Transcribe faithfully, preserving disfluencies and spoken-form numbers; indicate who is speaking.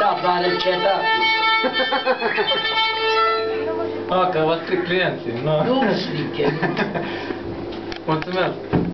Speaker 1: află în rețeta.
Speaker 2: A, că v-ați strict clienții, nu?
Speaker 1: Nu strică.
Speaker 2: Mulțumesc!